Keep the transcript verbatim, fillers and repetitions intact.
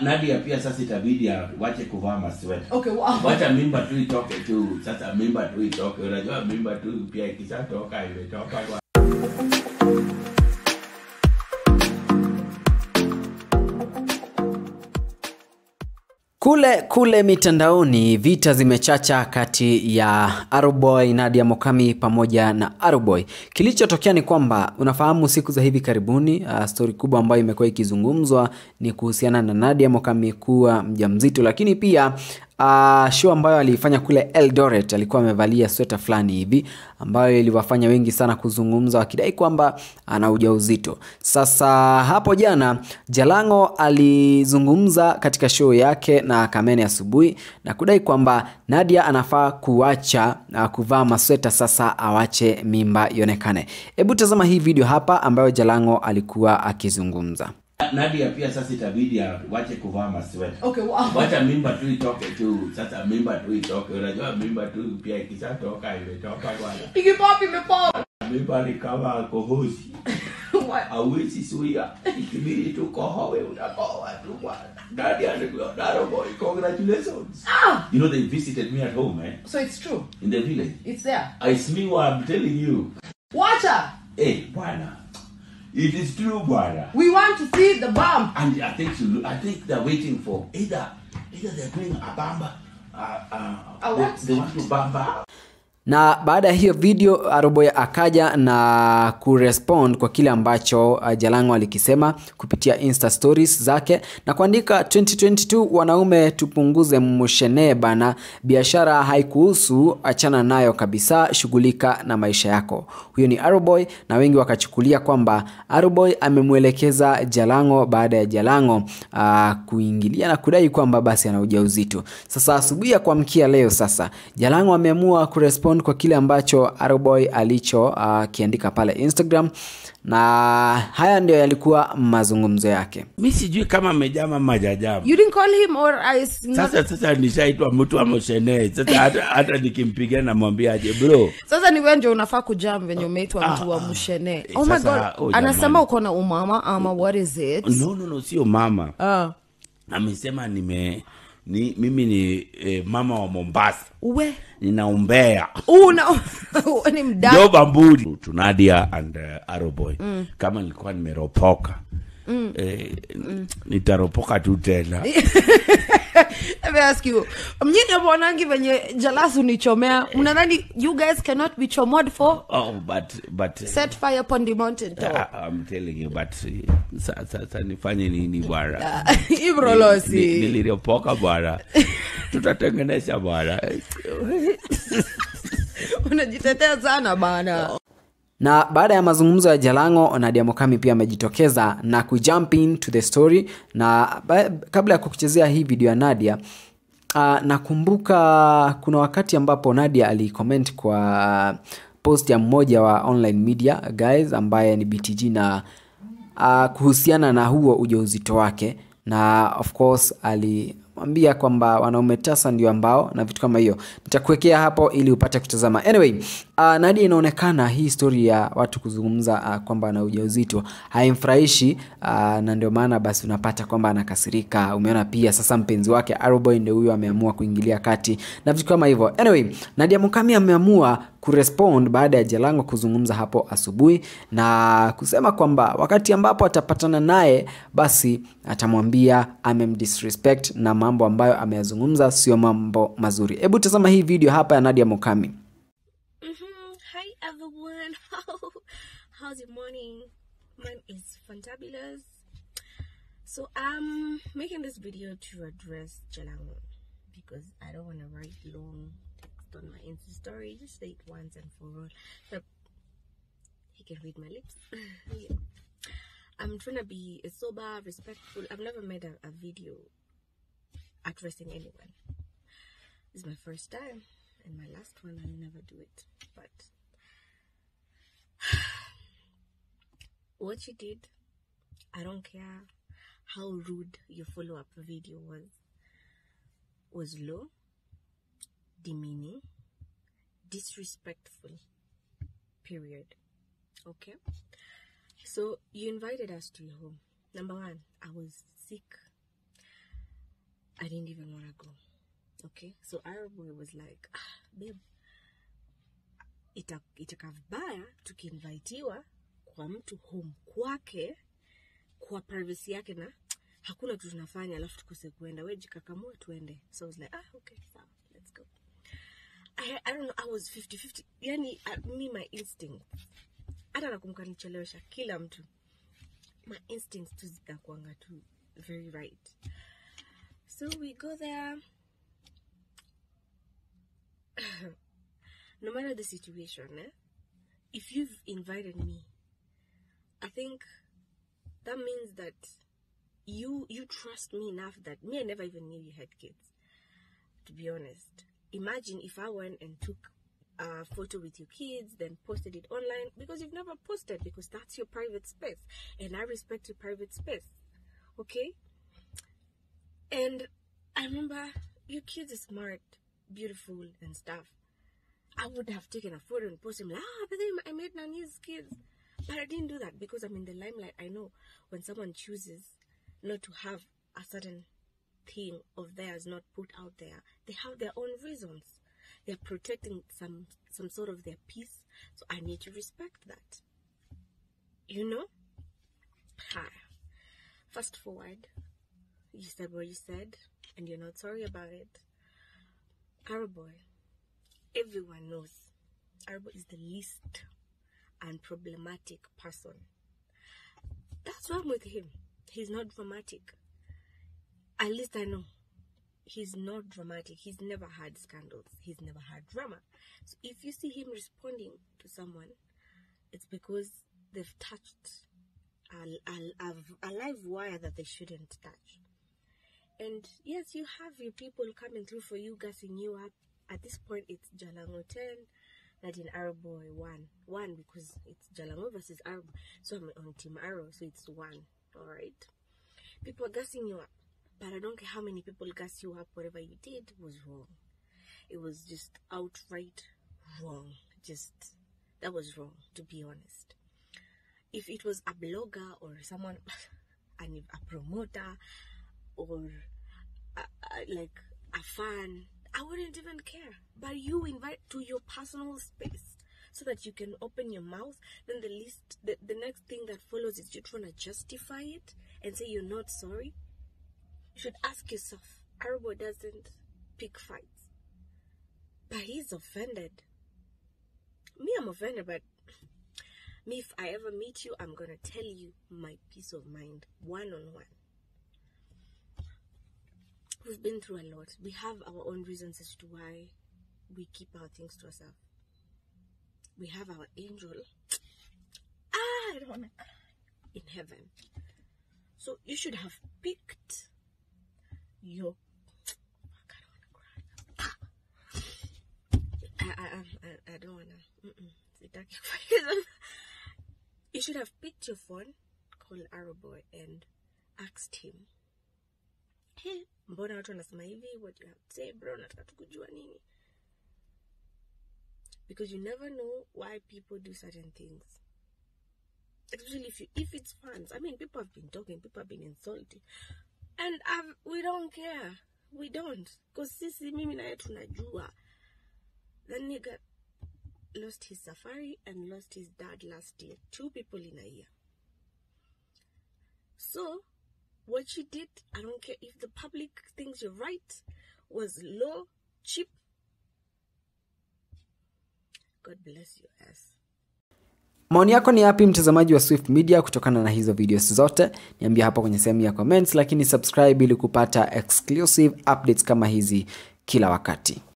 Nadia pia sasa itabidi wache kuvaa masweta. Okay, wow. Wacha mimba tu itoke tu. Sasa mimba tu itoke. Unajua mimba tu pia ikishatoka imetoka kwa. Kule kule mitandaoni vita zimechacha kati ya Bwoy, Nadia Mukami pamoja na Bwoy. Kilichotokea ni kwamba unafahamu siku za hivi karibuni uh, story kubwa ambayo imekuwa ikizungumzwa ni kuhusiana na Nadia Mukami kuwa mjamzito, lakini pia Uh, show ambayo alifanya kule Eldoret alikuwa amevalia sweta fulani hivi ambayo iliwafanya wengi sana kuzungumza wakidai kwamba ana ujauzito. Sasa hapo jana Jalango alizungumza katika show yake na Kamene asubuhi na kudai kwamba Nadia anafaa kuacha uh, kuvaa masweta, sasa awache mimba ionekane. Hebu tazama hii video hapa ambayo Jalango alikuwa akizungumza. Nadia pia sasa itabidi wache kuvaa masweta. Okay, wow. Wacha mimba tu itoke tu. Sasa mimba tu itoke. Unajua mimba tu pia ikishatoka imetoka bwana. Ikipop imepop. Mimba ni kama kohozi. Hauwezi suia. Ikibidi tu kohowe unakohoa tu bwana. Nadia and Bwoy, congratulations. Ah. You know they visited me at home, eh? So it's true. In the village. It's there. I smell what I'm telling you. Watch her. Hey, bwana. It is true, brother. We want to see the bump. And I think you, I think they're waiting for either either they're doing a bamba, uh, uh, a what? They, they want to bamba. Na baada ya hiyo video Bwoy akaja na kurespond kwa kile ambacho uh, Jalango alikisema kupitia Insta stories zake na kuandika twenty twenty-two wanaume tupunguze mshene bana, biashara haikuhusu, achana nayo kabisa, shughulika na maisha yako. Huyo ni Bwoy na wengi wakachukulia kwamba Bwoy amemuelekeza Jalango baada ya Jalango uh, kuingilia na kudai kwamba basi ana ujauzito. Sasa asubuhi ya kuamkia leo sasa Jalango ameamua kurespond kwa kile ambacho Bwoy alicho uh, kiandika pale Instagram, na haya ndio yalikuwa mazungumzo yake. Mimi sijui kama amejama majajama. You didn't call him or I Sasa sasa nishaitwa mtu wa mshene. Sasa hata hata nikimpigia na mwambia aje bro. Sasa ni wewe ndio unafaa kujam venye umeitwa mtu wa mshene. Oh my god. Oh, anasema uko na umama ama what is it? No no no, sio mama. Ah. Uh. Amesema nime ni mimi ni eh, mama wa Mombasa. Uwe Ninaumbea. Una ni mdada. Yo bamburi to Nadia and uh, Bwoy. Mm. Kama nilikuwa nimeropoka. Mm. Eh, mm. Nitaropoka tu tena. Let me ask you. Mnyinyi mwanangi venye jalasu nichomea. Unadhani you guys cannot be chomod for? Oh, but but uh, set fire upon the mountain top. Uh, I'm telling you, but sasa sasa nifanye nini bwana? Ibrolosi. Niliropoka bwana. Tutatengeneza bwana. Unajitetea sana bana. Na baada ya mazungumzo ya Jalango, Nadia Mukami pia amejitokeza na kujump into the story. Na kabla ya kukuchezea hii video ya Nadia, uh, nakumbuka kuna wakati ambapo Nadia alicomment kwa post ya mmoja wa online media guys ambaye ni B T G na uh, kuhusiana na huo ujauzito wake, na of course alimwambia kwamba wanaume tasa ndio ambao na vitu kama hiyo. Nitakuwekea hapo ili upate kutazama. Anyway, uh, Nadia inaonekana hii story ya watu kuzungumza uh, kwamba ana ujauzito haimfurahishi, uh, na ndio maana basi unapata kwamba anakasirika. Umeona pia sasa mpenzi wake Bwoy ndio huyo ameamua kuingilia kati na vitu kama hivyo. Anyway, Nadia Mukami ameamua kurespond baada ya Jalango kuzungumza hapo asubuhi na kusema kwamba wakati ambapo atapatana naye basi atamwambia amemdisrespect na mambo ambayo ameyazungumza sio mambo mazuri. Hebu tazama hii video hapa ya Nadia Mukami. Mm-hmm. Hi everyone. How's your morning? Mine is fantabulous. So I'm making this video to address Jalango because I don't want to write long text on my Insta story. Just say it once and for all. So he can read my lips. Yeah. I'm trying to be sober, respectful. I've never made a, a video addressing anyone. This is my first time and my last one. I'll never do it. But what you did, I don't care how rude your follow-up video was. Was low, demeaning, disrespectful, period. Okay? So you invited us to your home. Number one, I was sick. I didn't even want to go. Okay, so Arabboy was like, ah, babe, ita itakavibaya tukiinvitiwa kwa mtu home kwake kwa privacy yake na hakuna kitu tunafanya alafu tukose kuenda, wewe jikakamua tuende. So I was like, ah, okay, fine, let's go. I I don't know, I was fifty fifty. Yani uh, me my instinct. Hata nakumbuka nichelewesha kila mtu. My instincts tu zitakuanga tu very right. So we go there. No matter the situation, eh? If you've invited me, I think that means that you you trust me enough that me, I never even knew you had kids, to be honest. Imagine if I went and took a photo with your kids, then posted it online, because you've never posted, because that's your private space, and I respect your private space, okay? And I remember your kids are smart, beautiful, and stuff. I would have taken a photo and posted them, ah, but then I made Nani's kids. But I didn't do that because I'm in the limelight. I know when someone chooses not to have a certain thing of theirs not put out there, they have their own reasons. They're protecting some some sort of their peace. So I need to respect that. You know? Hi. Fast forward. You said what you said, and you're not sorry about it. Arabboy. Everyone knows Arabboy is the least unproblematic person. That's wrong with him. He's not dramatic. At least I know. He's not dramatic. He's never had scandals. He's never had drama. So if you see him responding to someone, it's because they've touched a, a, a, a live wire that they shouldn't touch. And yes, you have your people coming through for you, gassing you up. At this point, it's Jalango ten, Nadia and Arabboy one. One because it's Jalango versus Arabboy. So I'm on Team Arrow, so it's one. Alright? People are gassing you up. But I don't care how many people gas you up, whatever you did was wrong. It was just outright wrong. Just, that was wrong, to be honest. If it was a blogger or someone, a promoter, or a, a, like a fan, I wouldn't even care. But you invite to your personal space so that you can open your mouth. Then the least, the, the next thing that follows is you're trying to justify it and say you're not sorry. You should ask yourself, Arabboy doesn't pick fights, but he's offended. Me, I'm offended, but me, if I ever meet you, I'm gonna tell you my peace of mind, one on one. We've been through a lot. We have our own reasons as to why we keep our things to ourselves. We have our angel. Ah, I don't wanna cry. In heaven. So you should have picked your. I don't wanna cry. I I I, I don't wanna. Mm-mm. You should have picked your phone, called Arabboy, and asked him, hey, mbona watu wanasema hivi? What do you have to say, bro? Nataka tukujua nini? Because you never know why people do certain things. Especially if you, if it's fans. I mean, people have been talking, people have been insulting, and I've, we don't care. We don't, because sisi mimi na yetu tunajua. That nigga lost his safari and lost his dad last year. Two people in a year. So what she did, I don't care if the public thinks you're right, was low, cheap. God bless your ass. Maoni yako ni yapi mtazamaji wa Swift Media kutokana na hizo videos zote? Niambia hapo kwenye sehemu ya comments, lakini subscribe ili kupata exclusive updates kama hizi kila wakati.